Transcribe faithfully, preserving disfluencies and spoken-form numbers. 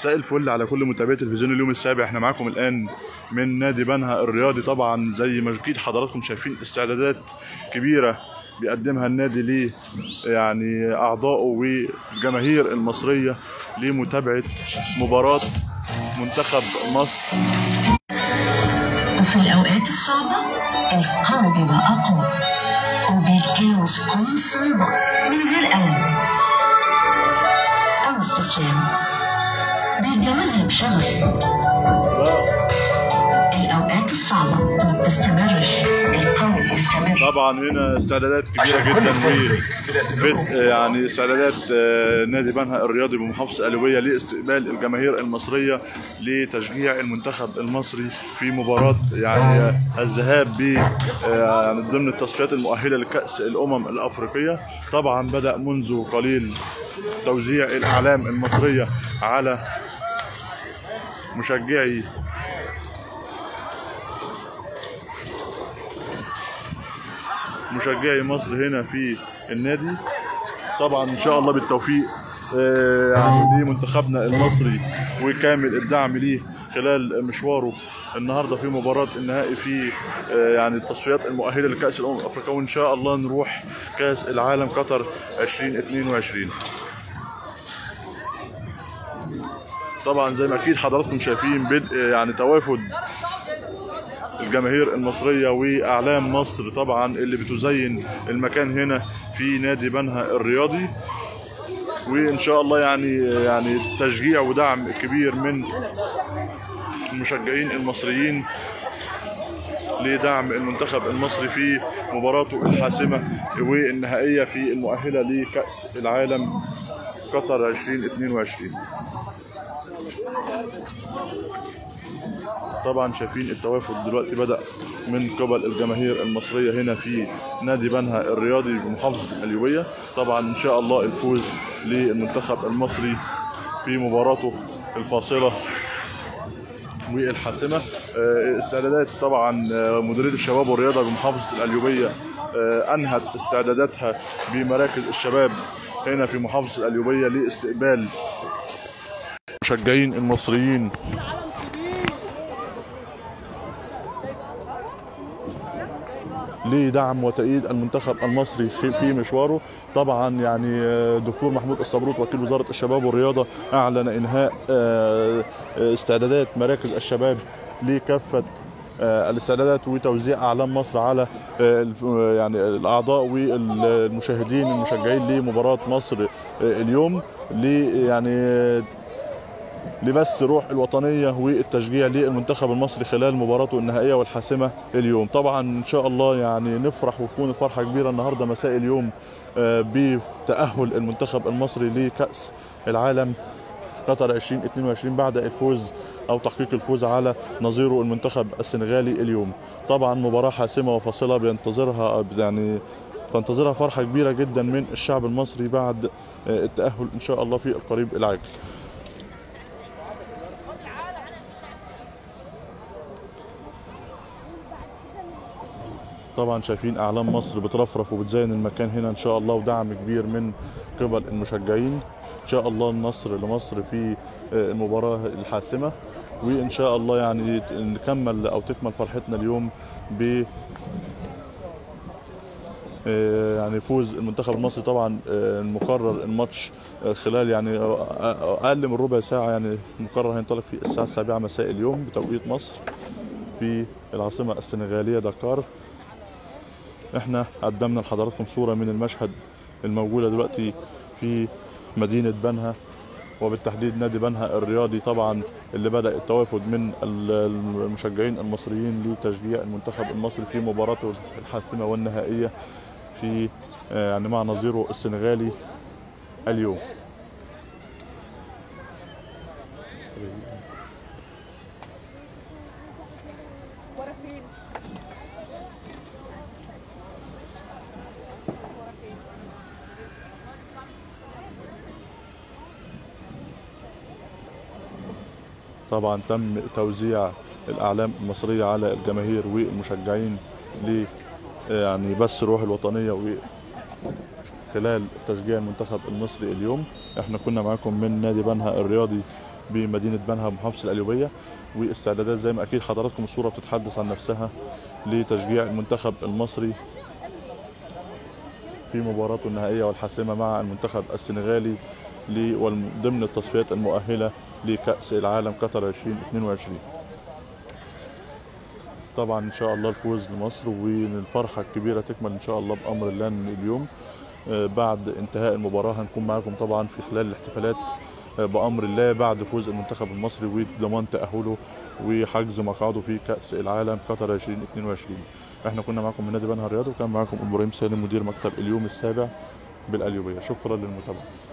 مساء الفل على كل متابعي تلفزيون اليوم السابع. احنا معاكم الان من نادي بنها الرياضي. طبعا زي ما اكيد حضراتكم شايفين استعدادات كبيره بيقدمها النادي ليه يعني اعضائه والجماهير المصريه لمتابعه مباراه منتخب مصر. وفي الاوقات الصعبه القلب بيبقى اقوى وبيتجاوز كل الصعوبات من غير قلب او استسلام، بيتجاوزها بشغف. الأوقات الصعبة ما بتستمرش، القوي بيستمر. طبعا هنا استعدادات كبيرة جدا و يعني استعدادات نادي بنها الرياضي بمحافظة القليوبية لاستقبال الجماهير المصرية لتشجيع المنتخب المصري في مباراة يعني الذهاب ب يعني ضمن التصفيات المؤهلة لكأس الأمم الأفريقية. طبعا بدأ منذ قليل توزيع الأعلام المصرية على مشجعي مشجعي مصر هنا في النادي. طبعا ان شاء الله بالتوفيق يعني لمنتخبنا المصري وكامل الدعم ليه خلال مشواره النهارده في مباراه النهائي في يعني التصفيات المؤهله لكاس الامم الافريقيه، وان شاء الله نروح كاس العالم قطر ألفين واثنين وعشرين. طبعا زي ما اكيد حضراتكم شايفين بدء يعني توافد الجماهير المصريه واعلام مصر طبعا اللي بتزين المكان هنا في نادي بنها الرياضي، وان شاء الله يعني يعني تشجيع ودعم كبير من المشجعين المصريين لدعم المنتخب المصري في مباراته الحاسمه والنهائيه في المؤهله لكاس العالم قطر ألفين واثنين وعشرين. طبعا شايفين التوافد دلوقتي بدأ من قبل الجماهير المصرية هنا في نادي بنها الرياضي بمحافظة القليوبية. طبعا ان شاء الله الفوز للمنتخب المصري في مباراته الفاصلة والحاسمة. استعدادات طبعا مديرية الشباب والرياضة بمحافظة القليوبية انهت استعداداتها بمراكز الشباب هنا في محافظة القليوبية لاستقبال المشجعين المصريين لدعم وتأييد المنتخب المصري في مشواره. طبعا يعني دكتور محمود الصبروت وكيل وزارة الشباب والرياضة أعلن إنهاء استعدادات مراكز الشباب لكافة الاستعدادات وتوزيع أعلام مصر على يعني الأعضاء والمشاهدين المشجعين لمباراة مصر اليوم، لي يعني لبث روح الوطنية والتشجيع للمنتخب المصري خلال مباراته النهائية والحاسمة اليوم. طبعا ان شاء الله يعني نفرح وتكون فرحة كبيرة النهاردة مساء اليوم بتأهل المنتخب المصري لكأس العالم قطر ألفين واثنين وعشرين بعد الفوز او تحقيق الفوز على نظيره المنتخب السنغالي اليوم. طبعا مباراة حاسمة وفاصلة بينتظرها يعني تنتظرها فرحة كبيرة جدا من الشعب المصري بعد التأهل ان شاء الله في القريب العاجل. طبعا شايفين اعلام مصر بترفرف وبتزين المكان هنا ان شاء الله، ودعم كبير من قبل المشجعين. ان شاء الله النصر لمصر في المباراه الحاسمه، وان شاء الله يعني نكمل او تكمل فرحتنا اليوم ب يعني فوز المنتخب المصري. طبعا المقرر الماتش خلال يعني اقل من ربع ساعه، يعني المقرر هينطلق في الساعه السابعه مساء اليوم بتوقيت مصر في العاصمه السنغاليه دكار. احنا قدمنا لحضراتكم صورة من المشهد الموجودة دلوقتي في مدينة بنها وبالتحديد نادي بنها الرياضي، طبعا اللي بدأ التوافد من المشجعين المصريين لتشجيع المنتخب المصري في مباراته الحاسمة والنهائية في يعني مع نظيره السنغالي اليوم. طبعا تم توزيع الأعلام المصرية على الجماهير والمشجعين ل يعني بث روح الوطنية وخلال تشجيع المنتخب المصري اليوم. احنا كنا معاكم من نادي بنها الرياضي بمدينه بنها محافظه القليوبيه. واستعدادات زي ما اكيد حضراتكم الصوره بتتحدث عن نفسها لتشجيع المنتخب المصري في مباراته النهائيه والحاسمه مع المنتخب السنغالي ضمن التصفيات المؤهله لكأس العالم قطر ألفين واثنين وعشرين. طبعا ان شاء الله الفوز لمصر والفرحه الكبيره تكمل ان شاء الله بامر الله اليوم. بعد انتهاء المباراه هنكون معاكم طبعا في خلال الاحتفالات بامر الله بعد فوز المنتخب المصري وضمان تاهله وحجز مقعده في كأس العالم قطر ألفين واثنين وعشرين. احنا كنا معاكم من نادي بنها الرياضي، وكان معاكم ابراهيم سالم مدير مكتب اليوم السابع بالقليوبيه. شكرا للمتابعه.